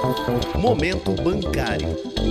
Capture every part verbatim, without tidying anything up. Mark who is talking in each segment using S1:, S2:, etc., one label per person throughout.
S1: Momento Bancário.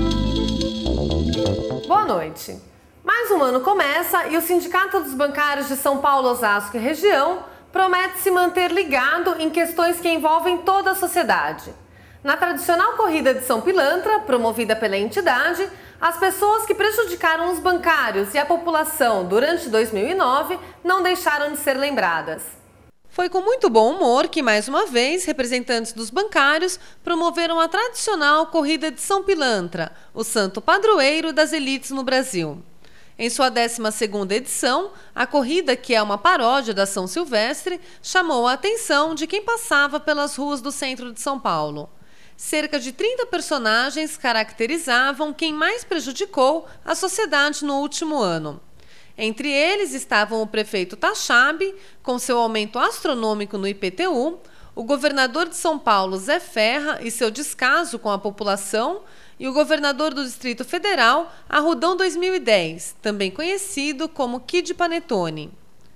S2: Boa noite. Mais um ano começa e o Sindicato dos Bancários de São Paulo, Osasco e região promete se manter ligado em questões que envolvem toda a sociedade. Na tradicional corrida de São Pilantra, promovida pela entidade, as pessoas que prejudicaram os bancários e a população durante dois mil e nove não deixaram de ser lembradas. Foi com muito bom humor que, mais uma vez, representantes dos bancários promoveram a tradicional corrida de São Pilantra, o santo padroeiro das elites no Brasil. Em sua décima segunda edição, a corrida, que é uma paródia da São Silvestre, chamou a atenção de quem passava pelas ruas do centro de São Paulo. Cerca de trinta personagens caracterizavam quem mais prejudicou a sociedade no último ano. Entre eles estavam o prefeito Taxabe, com seu aumento astronômico no I P T U, o governador de São Paulo, Zé Ferra, e seu descaso com a população, e o governador do Distrito Federal, Arrudão dois mil e dez, também conhecido como Kid Panetone.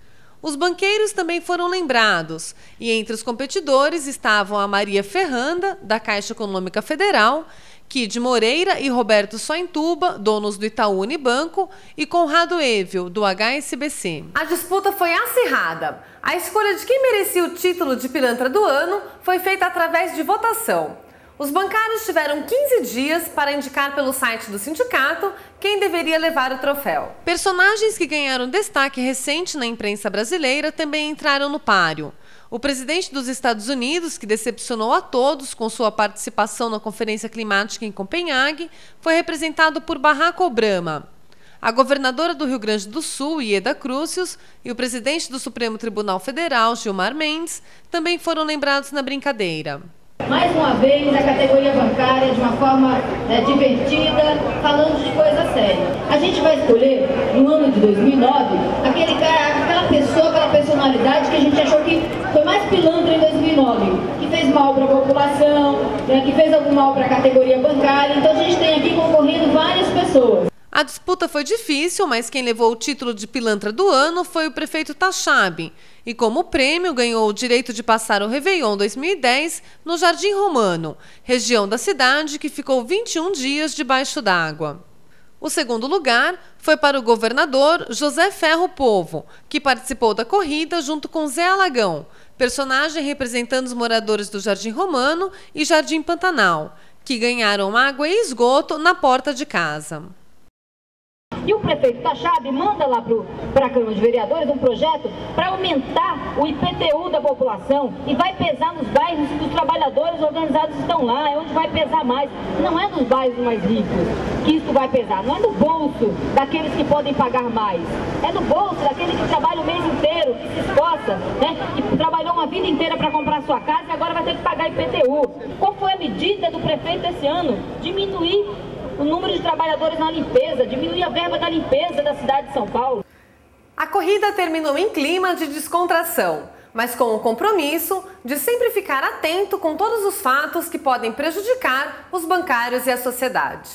S2: Os banqueiros também foram lembrados, e entre os competidores estavam a Maria Ferranda, da Caixa Econômica Federal, Kid Moreira e Roberto Sointuba, donos do Itaú Unibanco, e Conrado Evil, do H S B C. A disputa foi acirrada. A escolha de quem merecia o título de pilantra do ano foi feita através de votação. Os bancários tiveram quinze dias para indicar pelo site do sindicato quem deveria levar o troféu. Personagens que ganharam destaque recente na imprensa brasileira também entraram no páreo. O presidente dos Estados Unidos, que decepcionou a todos com sua participação na Conferência Climática em Copenhague, foi representado por Barack Obama. A governadora do Rio Grande do Sul, Ieda Crucius, e o presidente do Supremo Tribunal Federal, Gilmar Mendes, também foram lembrados na brincadeira.
S3: Mais uma vez, a categoria bancária, de uma forma é, divertida, falando de coisa séria. A gente vai escolher, no ano de dois mil e nove, aquele cara, aquela pessoa, aquela personalidade que a gente achou que foi mais pilantra em dois mil e nove, que fez mal para a população, né, que fez algum mal para a categoria bancária. Então a gente tem aqui concorrendo várias pessoas.
S2: A disputa foi difícil, mas quem levou o título de pilantra do ano foi o prefeito Taxabe. E como prêmio, ganhou o direito de passar o Réveillon dois mil e dez no Jardim Romano, região da cidade que ficou vinte e um dias debaixo d'água. O segundo lugar foi para o governador José Ferro Povo, que participou da corrida junto com Zé Alagão, personagem representando os moradores do Jardim Romano e Jardim Pantanal, que ganharam água e esgoto na porta de casa.
S3: E o prefeito Taxabe manda lá para a Câmara de Vereadores um projeto para aumentar o I P T U da população e vai pesar nos bairros que os trabalhadores organizados estão lá, é onde vai pesar mais. Não é nos bairros mais ricos que isso vai pesar, não é no bolso daqueles que podem pagar mais, é no bolso daquele que trabalha o mês inteiro, que se esforça, né, que trabalhou uma vida inteira para comprar sua casa e agora vai ter que pagar I P T U. Qual foi a medida do prefeito esse ano? Diminuir o número de trabalhadores na limpeza, diminuir a verba da limpeza da cidade de São Paulo.
S2: A corrida terminou em clima de descontração, mas com o compromisso de sempre ficar atento com todos os fatos que podem prejudicar os bancários e a sociedade.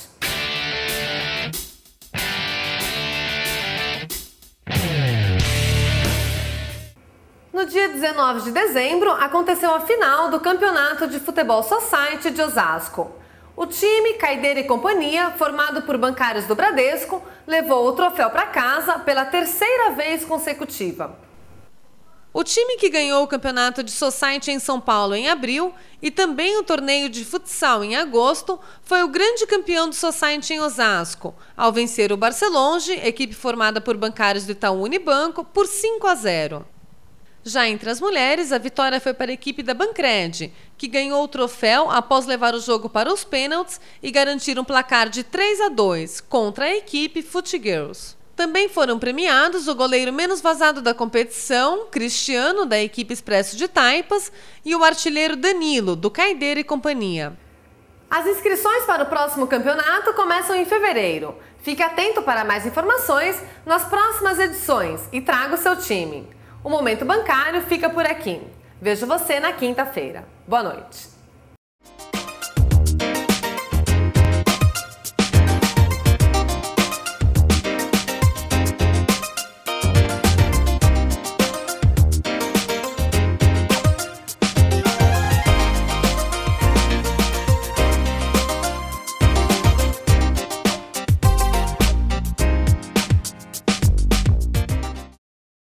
S2: No dia dezenove de dezembro, aconteceu a final do Campeonato de Futebol Society de Osasco. O time Caideira e Companhia, formado por bancários do Bradesco, levou o troféu para casa pela terceira vez consecutiva. O time que ganhou o campeonato de Society em São Paulo em abril e também o torneio de futsal em agosto foi o grande campeão do Society em Osasco, ao vencer o Barcelonge, equipe formada por bancários do Itaú Unibanco, por cinco a zero. Já entre as mulheres, a vitória foi para a equipe da Bancred, que ganhou o troféu após levar o jogo para os pênaltis e garantir um placar de três a dois contra a equipe Fut Girls. Também foram premiados o goleiro menos vazado da competição, Cristiano, da equipe Expresso de Taipas, e o artilheiro Danilo, do Caideira e Companhia. As inscrições para o próximo campeonato começam em fevereiro. Fique atento para mais informações nas próximas edições e traga o seu time. O Momento Bancário fica por aqui. Vejo você na quinta-feira. Boa noite.